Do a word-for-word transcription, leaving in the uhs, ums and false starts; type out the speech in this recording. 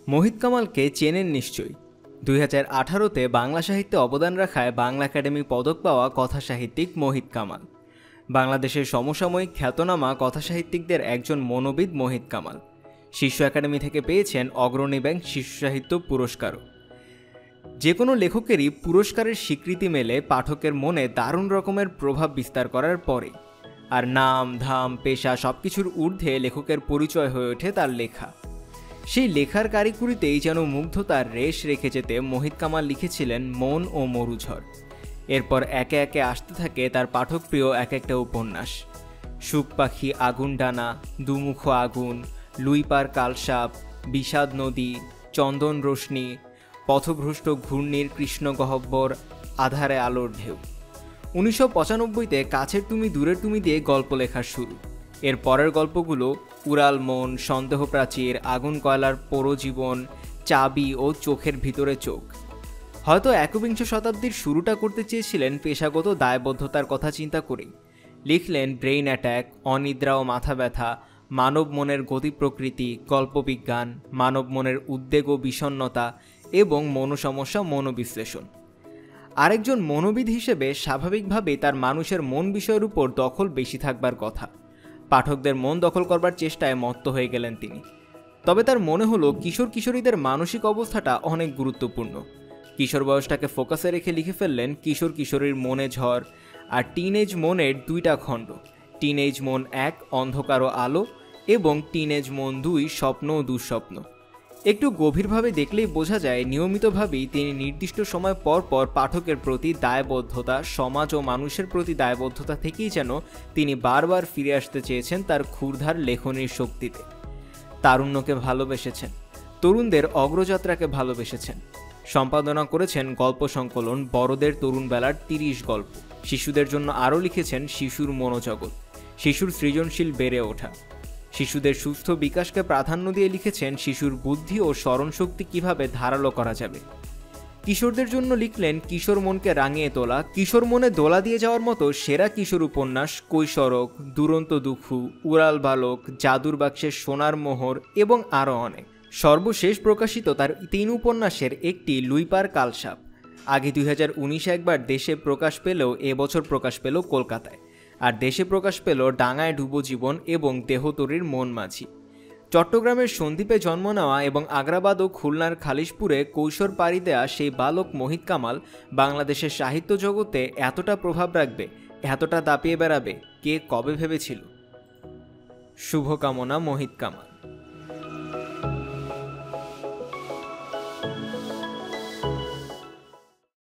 মোহিত কামালকে চেনেন নিশ্চয়ই। দুই হাজার আঠারোতে বাংলা সাহিত্যে অবদান রাখায় বাংলা একাডেমি পদক পাওয়া কথাসাহিত্যিক মোহিত কামাল। বাংলাদেশের সমসাময়িক খ্যাতনামা কথাসাহিত্যিকদের একজন মনোবিদ মোহিত কামাল। শিশু একাডেমি থেকে পেয়েছেন অগ্রণী ব্যাংক শিশু সাহিত্য পুরস্কারও। যে কোনো লেখকেরই পুরস্কারের স্বীকৃতি মেলে পাঠকের মনে দারুণ রকমের প্রভাব বিস্তার করার পরে, আর নাম ধাম পেশা সবকিছুর ঊর্ধ্বে লেখকের পরিচয় হয়ে ওঠে তার লেখা। সেই লেখার কারিকুরিতেই যেন মুগ্ধতার রেশ রেখে যেতে মোহিত কামাল লিখেছিলেন মন ও মরুঝড়। এরপর একে একে আসতে থাকে তার পাঠকপ্রিয় এক একটা উপন্যাস। সুখ পাখি, আগুন ডানা, দুমুখ আগুন, লুইপার কালসাপ, বিষাদ নদী, চন্দন রোশনি, পথভ্রষ্ট ঘূর্ণির কৃষ্ণ গহ্বর, আধারে আলোর ঢেউ। উনিশশো পঁচানব্বইতে কাছের তুমি দূরের তুমি দিয়ে গল্প লেখার শুরু। এর পরের গল্পগুলো উড়াল মন, সন্দেহ প্রাচীর, আগুন কয়লার পরজীবন, চাবি ও চোখের ভিতরে চোখ। হয়তো একবিংশ শতাব্দীর শুরুটা করতে চেয়েছিলেন পেশাগত দায়বদ্ধতার কথা চিন্তা করেই। লিখলেন ব্রেইন অ্যাট্যাক, অনিদ্রা ও মাথা ব্যথা, মানব মনের গতি প্রকৃতি, গল্পবিজ্ঞান, মানব মনের উদ্বেগ ও বিষণ্ণতা এবং মনোসমস্যা মনোবিশ্লেষণ। আরেকজন মনোবিদ হিসেবে স্বাভাবিকভাবেই তার মানুষের মন বিষয়ের উপর দখল বেশি থাকবার কথা। পাঠকদের মন দখল করবার চেষ্টায় মত্ত হয়ে গেলেন তিনি। তবে তার মনে হলো কিশোর কিশোরীদের মানসিক অবস্থাটা অনেক গুরুত্বপূর্ণ। কিশোর বয়সটাকে ফোকাসে রেখে লিখে ফেললেন কিশোর কিশোরীর মনে ঝড় আর টিনেজ মনের দুইটা খণ্ড, টিনেজ মন এক, অন্ধকার ও আলো, এবং টিনেজ মন দুই, স্বপ্ন ও দুঃস্বপ্ন। একটু গভীরভাবে দেখলেই বোঝা যায় নিয়মিতভাবেই তিনি নির্দিষ্ট সময় পর পর পাঠকের প্রতি দায়বদ্ধতা, সমাজ ও মানুষের প্রতি দায়বদ্ধতা থেকেই যেন তিনি বারবার ফিরে আসতে চেয়েছেন তার ক্ষুরধার লেখনীর শক্তিতে। তারুণ্যকে ভালোবেসেছেন, তরুণদের অগ্রযাত্রাকে ভালোবেসেছেন। সম্পাদনা করেছেন গল্প সংকলন বড়দের তরুণ বেলার তিরিশ গল্প। শিশুদের জন্য আরও লিখেছেন শিশুর মনোজগৎ, শিশুর সৃজনশীল বেড়ে ওঠা। শিশুদের সুস্থ বিকাশকে প্রাধান্য দিয়ে লিখেছেন শিশুর বুদ্ধি ও স্মরণশক্তি কিভাবে ধারালো করা যাবে। কিশোরদের জন্য লিখলেন কিশোর মনকে রাঙিয়ে তোলা, কিশোর মনে দোলা দিয়ে যাওয়ার মতো সেরা কিশোর উপন্যাস কৈশোরক, দুরন্ত দুঃখু, উড়াল বালক, জাদুর বাক্সের সোনার মোহর এবং আরও অনেক। সর্বশেষ প্রকাশিত তার তিন উপন্যাসের একটি লুইপার কালসাপ। আগে দুই হাজার উনিশে একবার দেশে প্রকাশ পেলেও এবছর প্রকাশ পেল কলকাতায়, আর দেশে প্রকাশ পেল ডাঙায় ডুবো জীবন এবং দেহতরীর মন মাঝি। চট্টগ্রামের সন্দ্বীপে জন্ম নেওয়া এবং আগ্রাবাদ ও খুলনার খালিশপুরে কৈশোর পাড়ি দেয়া সেই বালক মোহিত কামাল বাংলাদেশের সাহিত্য জগতে এতটা প্রভাব রাখবে, এতটা দাপিয়ে বেড়াবে, কে কবে ভেবেছিল। শুভকামনা মোহিত কামাল।